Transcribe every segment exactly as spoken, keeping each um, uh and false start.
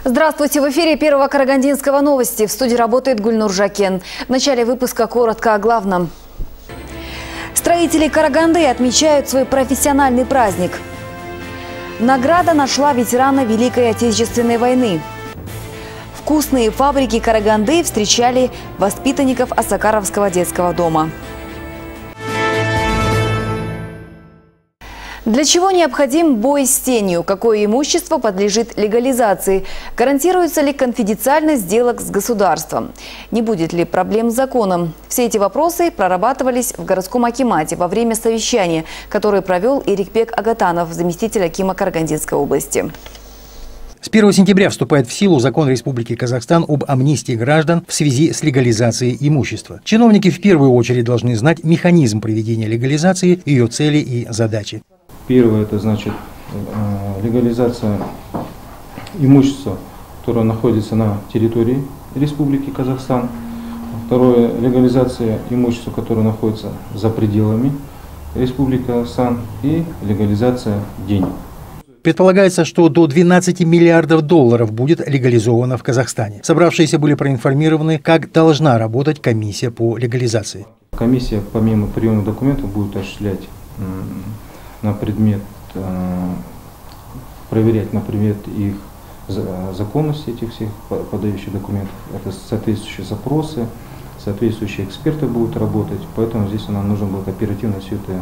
Здравствуйте! В эфире Первого Карагандинского новости. В студии работает Гульнур Жакен. В начале выпуска коротко о главном. Строители Караганды отмечают свой профессиональный праздник. Награда нашла ветерана Великой Отечественной войны. Вкусные фабрики Караганды встречали воспитанников Осакаровского детского дома. Для чего необходим бой с тенью? Какое имущество подлежит легализации? Гарантируется ли конфиденциальность сделок с государством? Не будет ли проблем с законом? Все эти вопросы прорабатывались в городском акимате во время совещания, которое провел Ирикбек Агатанов, заместитель акима Карагандинской области. С первого сентября вступает в силу закон Республики Казахстан об амнистии граждан в связи с легализацией имущества. Чиновники в первую очередь должны знать механизм проведения легализации, ее цели и задачи. Первое – это значит легализация имущества, которое находится на территории Республики Казахстан. Второе – легализация имущества, которое находится за пределами Республики Казахстан. И легализация денег. Предполагается, что до двенадцати миллиардов долларов будет легализовано в Казахстане. Собравшиеся были проинформированы, как должна работать комиссия по легализации. Комиссия, помимо приема документов, будет осуществлять на предмет, проверять на предмет их законности, этих всех подающих документов. Это соответствующие запросы, соответствующие эксперты будут работать, поэтому здесь нам нужно будет оперативно все это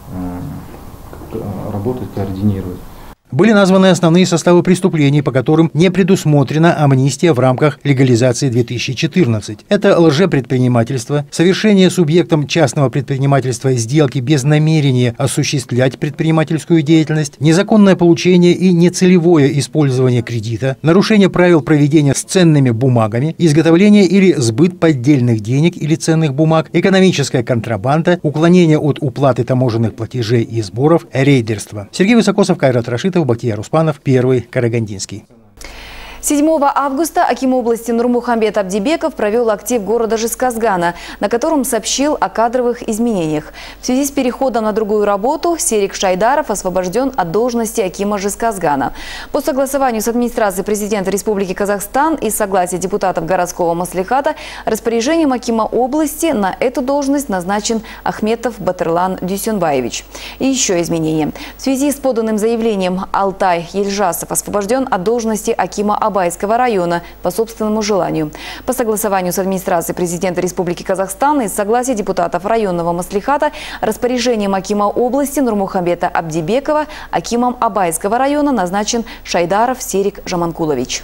работать, координировать. Были названы основные составы преступлений, по которым не предусмотрена амнистия в рамках легализации две тысячи четырнадцать. Это лжепредпринимательство, совершение субъектом частного предпринимательства сделки без намерения осуществлять предпринимательскую деятельность, незаконное получение и нецелевое использование кредита, нарушение правил проведения с ценными бумагами, изготовление или сбыт поддельных денег или ценных бумаг, экономическая контрабанда, уклонение от уплаты таможенных платежей и сборов, рейдерство. Сергей Высокосов, Кайрат Рашитов, Бахтияр Успанов, Первый Карагандинский. седьмого августа аким области Нурмухамбет Абдибеков провел актив города Жезказгана, на котором сообщил о кадровых изменениях. В связи с переходом на другую работу Серик Шайдаров освобожден от должности акима Жезказгана. По согласованию с администрацией президента Республики Казахстан и согласия депутатов городского маслихата распоряжением акима области на эту должность назначен Ахметов Батырлан Дюсенбаевич. И еще изменения. В связи с поданным заявлением Алтай Ельжасов освобожден от должности акима области Абайского района по собственному желанию. По согласованию с администрацией президента Республики Казахстан и согласия депутатов районного маслихата распоряжением акима области Нурмухамбета Абдибекова акимом Абайского района назначен Шайдаров Серик Жаманкулович.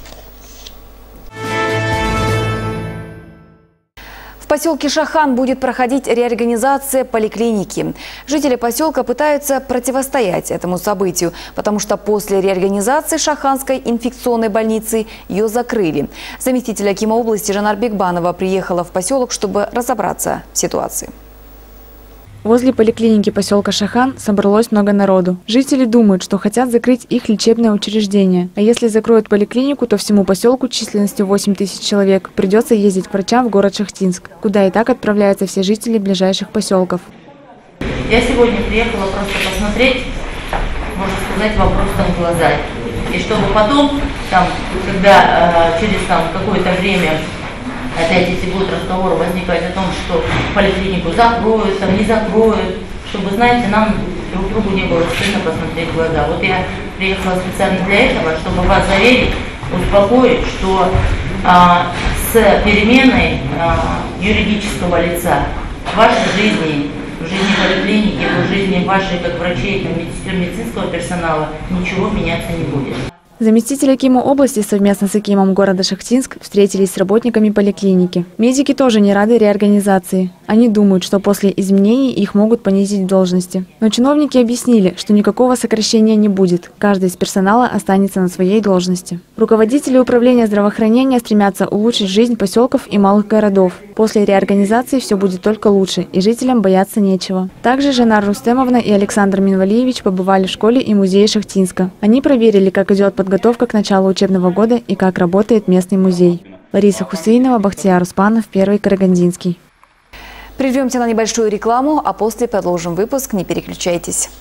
В поселке Шахан будет проходить реорганизация поликлиники. Жители поселка пытаются противостоять этому событию, потому что после реорганизации Шаханской инфекционной больницы ее закрыли. Заместитель акима области Жанар Бекбанова приехала в поселок, чтобы разобраться в ситуации. Возле поликлиники поселка Шахан собралось много народу. Жители думают, что хотят закрыть их лечебное учреждение. А если закроют поликлинику, то всему поселку численностью восемь тысяч человек придется ездить к врачам в город Шахтинск, куда и так отправляются все жители ближайших поселков. Я сегодня приехала просто посмотреть, можно сказать, вопрос там в глаза. И чтобы потом, там, когда э, через там, какое-то время опять эти будут разговоры возникать о том, что поликлинику закроют, там не закроют, чтобы, знаете, нам друг другу не было стыдно посмотреть в глаза. Вот я приехала специально для этого, чтобы вас заверить, успокоить, что а, с переменой а, юридического лица в вашей жизни, в жизни поликлиники, в жизни вашей как врачей, там, медицинского персонала ничего меняться не будет. Заместитель акима области совместно с акимом города Шахтинск встретились с работниками поликлиники. Медики тоже не рады реорганизации. Они думают, что после изменений их могут понизить в должности. Но чиновники объяснили, что никакого сокращения не будет. Каждый из персонала останется на своей должности. Руководители управления здравоохранения стремятся улучшить жизнь поселков и малых городов. После реорганизации все будет только лучше, и жителям бояться нечего. Также Жанар Рустемовна и Александр Минвалиевич побывали в школе и музее Шахтинска. Они проверили, как идет подготовка к началу учебного года и как работает местный музей. Лариса Хусейнова, Бахтияр Успанов, Первый Карагандинский. Прервемся на небольшую рекламу, а после продолжим выпуск. Не переключайтесь.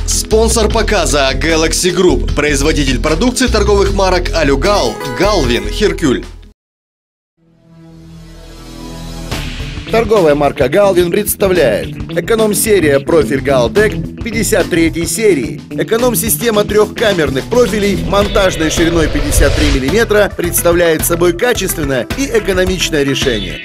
Спонсор показа Galaxy Group, производитель продукции торговых марок Алюгал, Галвин, Hercule. Торговая марка Галвин представляет эконом-серия профиль Галтек пятьдесят третьей серии. Эконом-система трехкамерных профилей монтажной шириной пятьдесят три миллиметра представляет собой качественное и экономичное решение.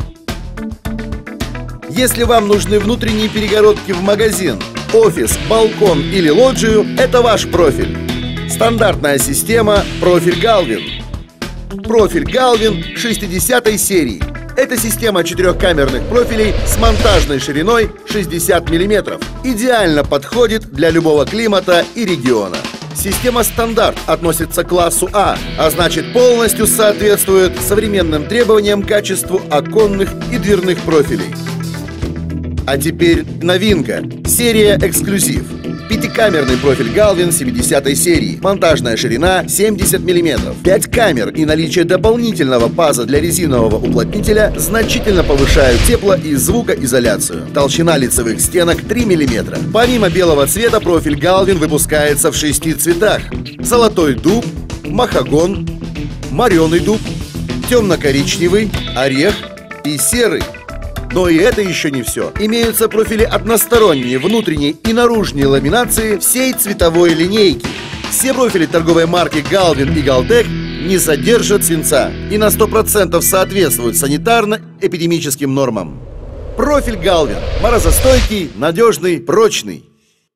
Если вам нужны внутренние перегородки в магазин, офис, балкон или лоджию, это ваш профиль. Стандартная система профиль Галвин. Профиль Галвин шестидесятой серии. Это система четырехкамерных профилей с монтажной шириной шестьдесят миллиметров. Идеально подходит для любого климата и региона. Система стандарт относится к классу А, а значит полностью соответствует современным требованиям к качеству оконных и дверных профилей. А теперь новинка. Серия эксклюзив. Пятикамерный профиль Галвин семидесятой серии. Монтажная ширина семьдесят миллиметров. пять камер и наличие дополнительного паза для резинового уплотнителя значительно повышают тепло- и звукоизоляцию. Толщина лицевых стенок три миллиметра. Помимо белого цвета, профиль Галвин выпускается в шести цветах. Золотой дуб, махагон, мореный дуб, темно-коричневый, орех и серый. Но и это еще не все. Имеются профили односторонние, внутренней и наружной ламинации всей цветовой линейки. Все профили торговой марки Галвин и Галтек не содержат свинца и на сто процентов соответствуют санитарно-эпидемическим нормам. Профиль Галвин. Морозостойкий, надежный, прочный.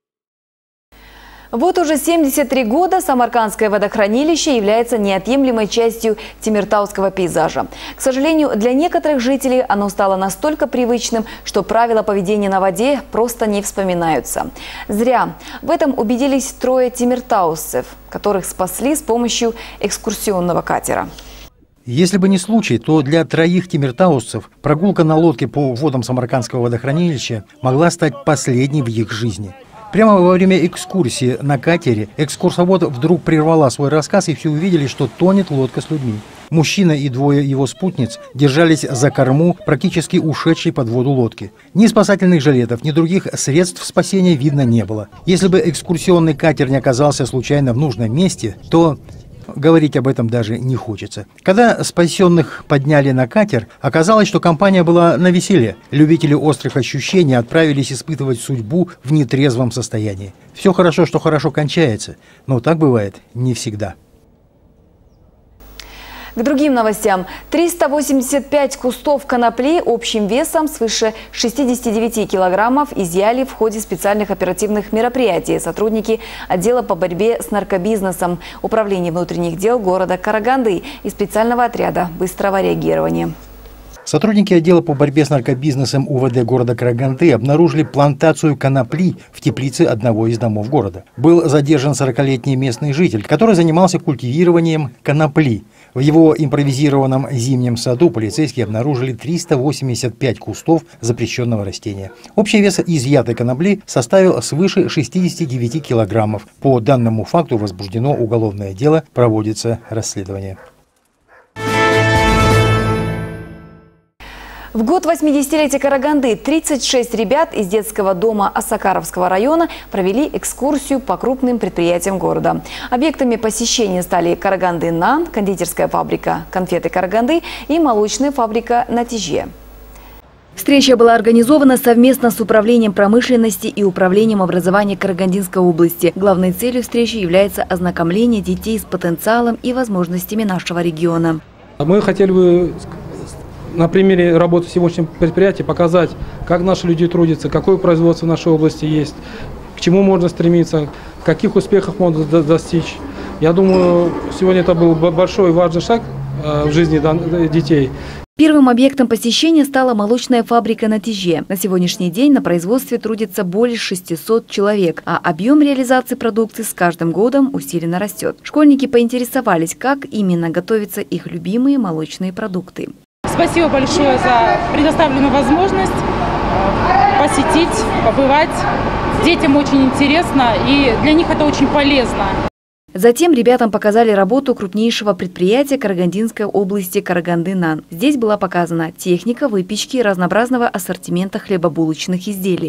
Вот уже семьдесят три года Самаркандское водохранилище является неотъемлемой частью тимиртауского пейзажа. К сожалению, для некоторых жителей оно стало настолько привычным, что правила поведения на воде просто не вспоминаются. Зря. В этом убедились трое тимиртаусцев, которых спасли с помощью экскурсионного катера. Если бы не случай, то для троих тимиртаусцев прогулка на лодке по водам Самаркандского водохранилища могла стать последней в их жизни. Прямо во время экскурсии на катере экскурсовод вдруг прервала свой рассказ, и все увидели, что тонет лодка с людьми. Мужчина и двое его спутниц держались за корму практически ушедшей под воду лодки. Ни спасательных жилетов, ни других средств спасения видно не было. Если бы экскурсионный катер не оказался случайно в нужном месте, то говорить об этом даже не хочется. Когда спасенных подняли на катер, оказалось, что компания была навеселе. Любители острых ощущений отправились испытывать судьбу в нетрезвом состоянии. Все хорошо, что хорошо кончается, но так бывает не всегда. К другим новостям. триста восемьдесят пять кустов конопли общим весом свыше шестидесяти девяти килограммов изъяли в ходе специальных оперативных мероприятий сотрудники отдела по борьбе с наркобизнесом, Управления внутренних дел города Караганды и специального отряда быстрого реагирования. Сотрудники отдела по борьбе с наркобизнесом УВД города Караганды обнаружили плантацию конопли в теплице одного из домов города. Был задержан сорокалетний местный житель, который занимался культивированием конопли. В его импровизированном зимнем саду полицейские обнаружили триста восемьдесят пять кустов запрещенного растения. Общий вес изъятой конопли составил свыше шестидесяти девяти килограммов. По данному факту возбуждено уголовное дело, проводится расследование. В год восьмидесятилетия Караганды тридцать шесть ребят из детского дома Осакаровского района провели экскурсию по крупным предприятиям города. Объектами посещения стали Караганды Нан, кондитерская фабрика «Конфеты Караганды» и молочная фабрика «Натиже». Встреча была организована совместно с Управлением промышленности и Управлением образования Карагандинской области. Главной целью встречи является ознакомление детей с потенциалом и возможностями нашего региона. Мы хотели бы на примере работы сегодняшнего предприятия показать, как наши люди трудятся, какое производство в нашей области есть, к чему можно стремиться, каких успехов можно достичь. Я думаю, сегодня это был большой и важный шаг в жизни детей. Первым объектом посещения стала молочная фабрика «Натиже». На сегодняшний день на производстве трудится более шестисот человек, а объем реализации продукции с каждым годом усиленно растет. Школьники поинтересовались, как именно готовятся их любимые молочные продукты. Спасибо большое за предоставленную возможность посетить, побывать. Детям очень интересно, и для них это очень полезно. Затем ребятам показали работу крупнейшего предприятия Карагандинской области Караганды Нан. Здесь была показана техника выпечки разнообразного ассортимента хлебобулочных изделий. У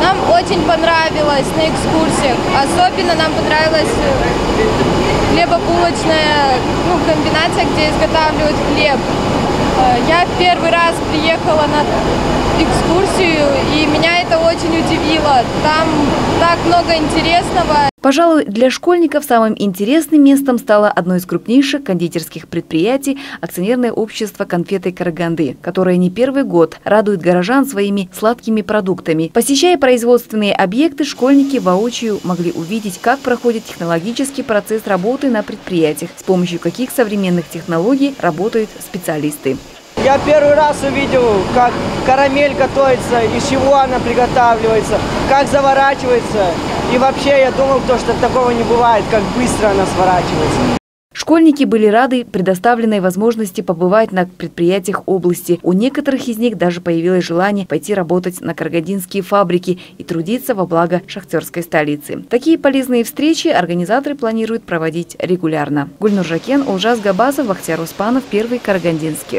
Нам очень понравилось на экскурсиях. Особенно нам понравилась хлебобулочная, ну, комбинация, где изготавливают хлеб. Я в первый раз приехала на экскурсию, и меня это очень удивило. Там так много интересного. Пожалуй, для школьников самым интересным местом стало одно из крупнейших кондитерских предприятий – акционерное общество «Конфеты Караганды», которое не первый год радует горожан своими сладкими продуктами. Посещая производственные объекты, школьники воочию могли увидеть, как проходит технологический процесс работы на предприятиях, с помощью каких современных технологий работают специалисты. Я первый раз увидел, как карамель готовится, из чего она приготавливается, как заворачивается. И вообще я думал, что такого не бывает, как быстро она сворачивается. Школьники были рады предоставленной возможности побывать на предприятиях области. У некоторых из них даже появилось желание пойти работать на карагандинские фабрики и трудиться во благо шахтерской столицы. Такие полезные встречи организаторы планируют проводить регулярно. Гульнур Жакен, Улжас Габасов, Вахтияр Успанов, Первый Карагандинский.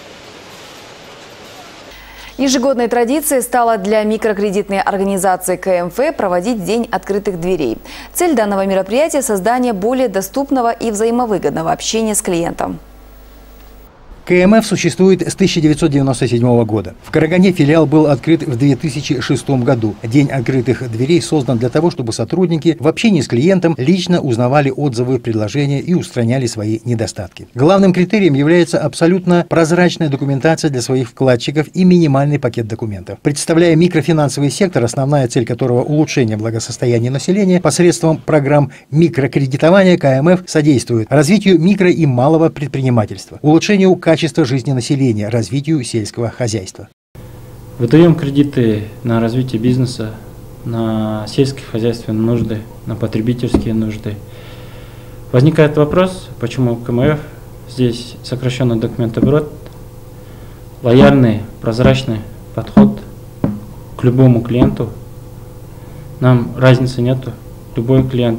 Ежегодной традицией стало для микрокредитной организации ка эм эф проводить День открытых дверей. Цель данного мероприятия – создание более доступного и взаимовыгодного общения с клиентом. ка эм эф существует с тысяча девятьсот девяносто седьмого года. В Караганде филиал был открыт в две тысячи шестом году. День открытых дверей создан для того, чтобы сотрудники в общении с клиентом лично узнавали отзывы, предложения и устраняли свои недостатки. Главным критерием является абсолютно прозрачная документация для своих вкладчиков и минимальный пакет документов. Представляя микрофинансовый сектор, основная цель которого – улучшение благосостояния населения, посредством программ микрокредитования ка эм эф содействует развитию микро- и малого предпринимательства, улучшению качества качество жизни населения, развитию сельского хозяйства. Выдаем кредиты на развитие бизнеса, на сельскохозяйственные нужды, на потребительские нужды. Возникает вопрос, почему ка эм эф, здесь сокращенный документооборот, лояльный, прозрачный подход к любому клиенту. Нам разницы нету, любой клиент.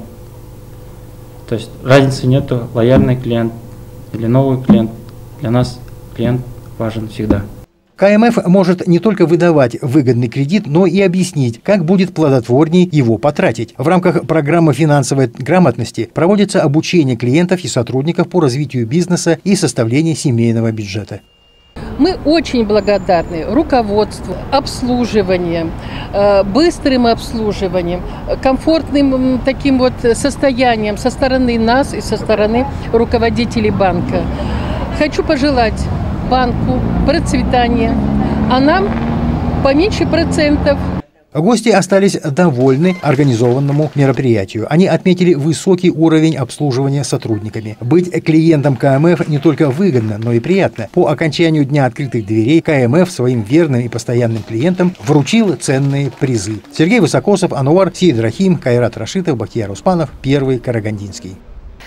То есть разницы нету, лояльный клиент или новый клиент. Для нас клиент важен всегда. ка эм эф может не только выдавать выгодный кредит, но и объяснить, как будет плодотворнее его потратить. В рамках программы финансовой грамотности проводится обучение клиентов и сотрудников по развитию бизнеса и составлению семейного бюджета. Мы очень благодарны руководству, обслуживанием, быстрым обслуживанием, комфортным таким вот состоянием со стороны нас и со стороны руководителей банка. Хочу пожелать банку процветания, а нам поменьше процентов. Гости остались довольны организованному мероприятию. Они отметили высокий уровень обслуживания сотрудниками. Быть клиентом ка эм эф не только выгодно, но и приятно. По окончанию Дня открытых дверей ка эм эф своим верным и постоянным клиентам вручил ценные призы. Сергей Высокосов, Ануар Сейдрахим, Кайрат Рашитов, Бахтияр Успанов, Первый Карагандинский.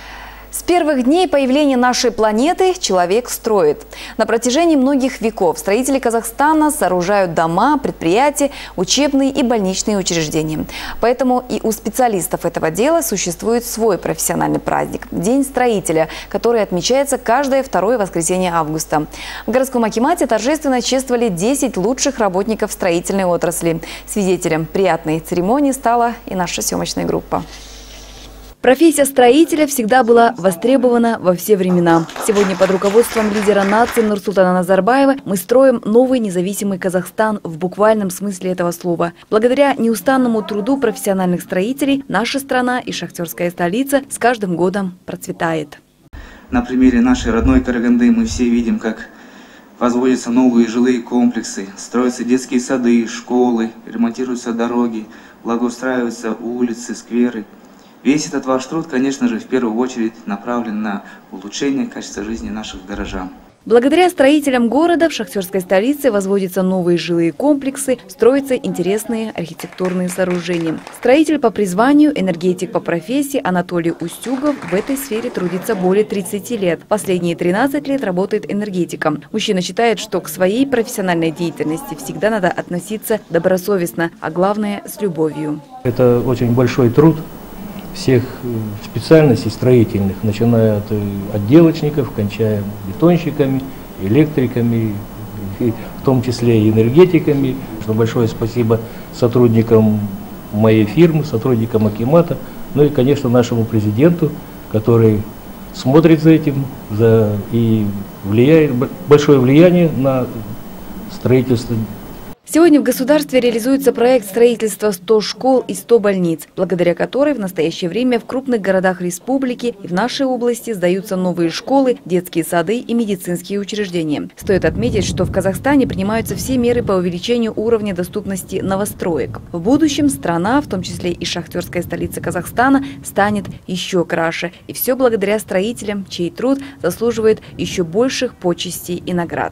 С первых дней появления нашей планеты человек строит. На протяжении многих веков строители Казахстана сооружают дома, предприятия, учебные и больничные учреждения. Поэтому и у специалистов этого дела существует свой профессиональный праздник – День строителя, который отмечается каждое второе воскресенье августа. В городском акимате торжественно чествовали десять лучших работников строительной отрасли. Свидетелем приятной церемонии стала и наша съемочная группа. Профессия строителя всегда была востребована во все времена. Сегодня под руководством лидера нации Нурсултана Назарбаева мы строим новый независимый Казахстан в буквальном смысле этого слова. Благодаря неустанному труду профессиональных строителей наша страна и шахтерская столица с каждым годом процветает. На примере нашей родной Караганды мы все видим, как возводятся новые жилые комплексы, строятся детские сады, школы, ремонтируются дороги, благоустраиваются улицы, скверы. Весь этот ваш труд, конечно же, в первую очередь направлен на улучшение качества жизни наших горожан. Благодаря строителям города в шахтерской столице возводятся новые жилые комплексы, строятся интересные архитектурные сооружения. Строитель по призванию, энергетик по профессии Анатолий Устюгов в этой сфере трудится более тридцати лет. Последние тринадцать лет работает энергетиком. Мужчина считает, что к своей профессиональной деятельности всегда надо относиться добросовестно, а главное – с любовью. Это очень большой труд всех специальностей строительных, начиная от отделочников, кончая бетонщиками, электриками, и в том числе и энергетиками. Большое спасибо сотрудникам моей фирмы, сотрудникам Акимата, ну и, конечно, нашему президенту, который смотрит за этим за, и влияет, большое влияние на строительство. Сегодня в государстве реализуется проект строительства ста школ и ста больниц, благодаря которой в настоящее время в крупных городах республики и в нашей области сдаются новые школы, детские сады и медицинские учреждения. Стоит отметить, что в Казахстане принимаются все меры по увеличению уровня доступности новостроек. В будущем страна, в том числе и шахтерская столица Казахстана, станет еще краше. И все благодаря строителям, чей труд заслуживает еще больших почестей и наград.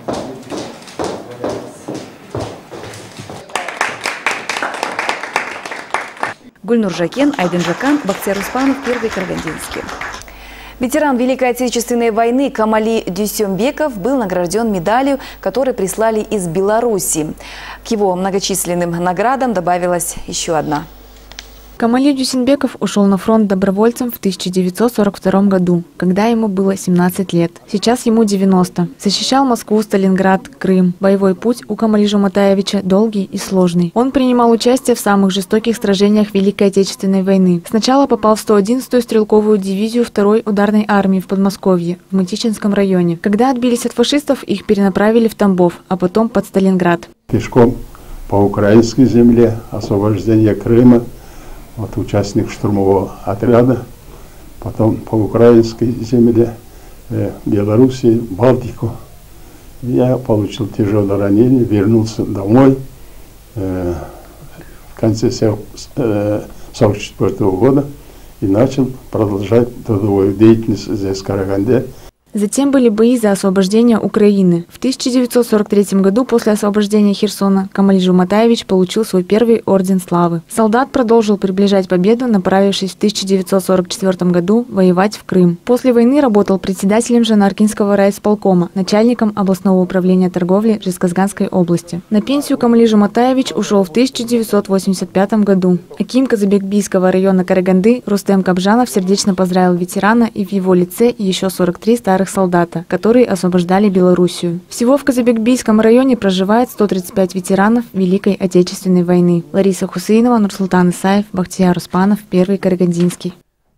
Гульнур Жакен, Айдын Жакан, Бахтияр Успанов, Первый Карагандинский. Ветеран Великой Отечественной войны Камали Дюсембеков был награжден медалью, которую прислали из Беларуси. К его многочисленным наградам добавилась еще одна. Камали Дюсенбеков ушел на фронт добровольцем в тысяча девятьсот сорок втором году, когда ему было семнадцать лет. Сейчас ему девяносто. Защищал Москву, Сталинград, Крым. Боевой путь у Камали Жуматаевича долгий и сложный. Он принимал участие в самых жестоких сражениях Великой Отечественной войны. Сначала попал в сто одиннадцатую стрелковую дивизию второй ударной армии в Подмосковье, в Мытичинском районе. Когда отбились от фашистов, их перенаправили в Тамбов, а потом под Сталинград. Пешком по украинской земле, освобождение Крыма. Вот участник штурмового отряда, потом по украинской земле, э, Белоруссии, Балтику. Я получил тяжелое ранение, вернулся домой э, в конце сорок четвёртого года и начал продолжать трудовую деятельность здесь, в Караганде. Затем были бои за освобождение Украины. В тысяча девятьсот сорок третьем году после освобождения Херсона Камали Жуматаевич получил свой первый орден славы. Солдат продолжил приближать победу, направившись в тысяча девятьсот сорок четвёртом году воевать в Крым. После войны работал председателем Жанаркинского райисполкома, начальником областного управления торговли Жезказганской области. На пенсию Камали Жуматаевич ушел в тысяча девятьсот восемьдесят пятом году. Аким Казабекбийского района Караганды Рустем Кабжанов сердечно поздравил ветерана и в его лице еще сорок три старых солдата, которые освобождали Белоруссию. Всего в Казабекбийском районе проживает сто тридцать пять ветеранов Великой Отечественной войны. Лариса Хусейнова, Нурсултан Исаев, Бахтияр Успанов, Первый Карагандинский.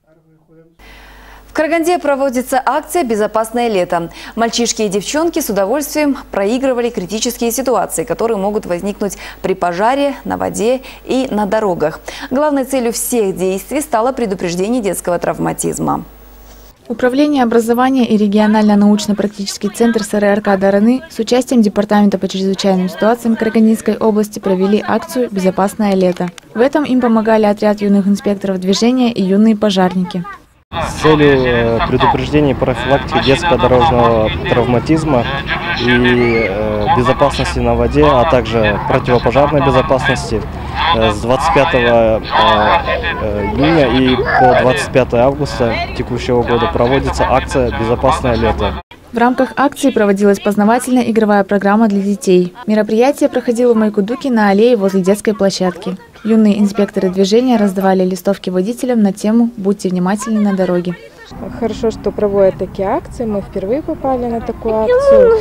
В Караганде проводится акция «Безопасное лето». Мальчишки и девчонки с удовольствием проигрывали критические ситуации, которые могут возникнуть при пожаре, на воде и на дорогах. Главной целью всех действий стало предупреждение детского травматизма. Управление образования и регионально-научно-практический центр СРРК Дараны с участием Департамента по чрезвычайным ситуациям Карагандинской области провели акцию «Безопасное лето». В этом им помогали отряд юных инспекторов движения и юные пожарники. С целью предупреждения и профилактики детского дорожного травматизма и безопасности на воде, а также противопожарной безопасности с двадцать пятого июня и по двадцать пятое августа текущего года проводится акция «Безопасное лето». В рамках акции проводилась познавательная игровая программа для детей. Мероприятие проходило в Майкудуке на аллее возле детской площадки. Юные инспекторы движения раздавали листовки водителям на тему «Будьте внимательны на дороге». Хорошо, что проводят такие акции. Мы впервые попали на такую акцию,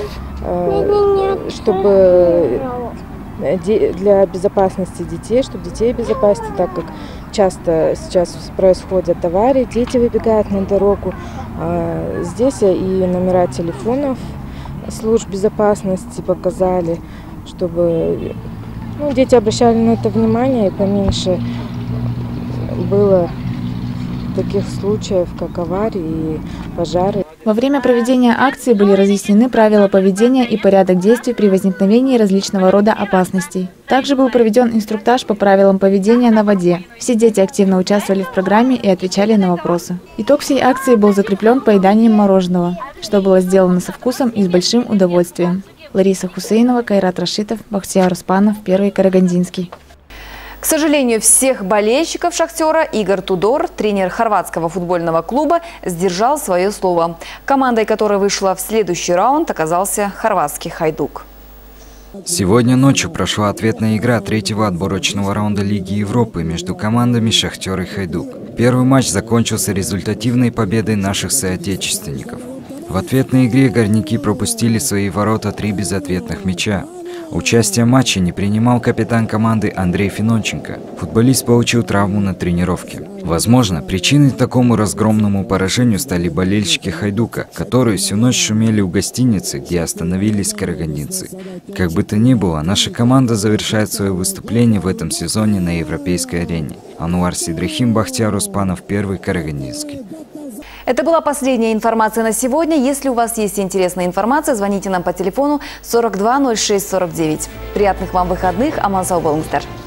чтобы для безопасности детей, чтобы детей безопасить, так как часто сейчас происходят аварии, дети выбегают на дорогу. Здесь и номера телефонов служб безопасности показали, чтобы ну, дети обращали на это внимание и поменьше было таких случаев, как аварии и пожары. Во время проведения акции были разъяснены правила поведения и порядок действий при возникновении различного рода опасностей. Также был проведен инструктаж по правилам поведения на воде. Все дети активно участвовали в программе и отвечали на вопросы. Итог всей акции был закреплен поеданием мороженого, что было сделано со вкусом и с большим удовольствием. Лариса Хусейнова, Кайрат Рашитов, Бахтияр Успанов, Первый Карагандинский. К сожалению, всех болельщиков «Шахтера» Игорь Тудор, тренер хорватского футбольного клуба, сдержал свое слово. Командой, которая вышла в следующий раунд, оказался хорватский «Хайдук». Сегодня ночью прошла ответная игра третьего отборочного раунда Лиги Европы между командами «Шахтер» и «Хайдук». Первый матч закончился результативной победой наших соотечественников. В ответной игре горняки пропустили в свои ворота три безответных мяча. Участие в матче не принимал капитан команды Андрей Финонченко. Футболист получил травму на тренировке. Возможно, причиной такому разгромному поражению стали болельщики «Хайдука», которые всю ночь шумели у гостиницы, где остановились карагандинцы. Как бы то ни было, наша команда завершает свое выступление в этом сезоне на европейской арене. Ануар Сидрихим, Бахтияр Успанов, Первый Карагандинский. Это была последняя информация на сегодня. Если у вас есть интересная информация, звоните нам по телефону сорок два ноль шесть сорок девять. Приятных вам выходных. Аман сау болыңыздар.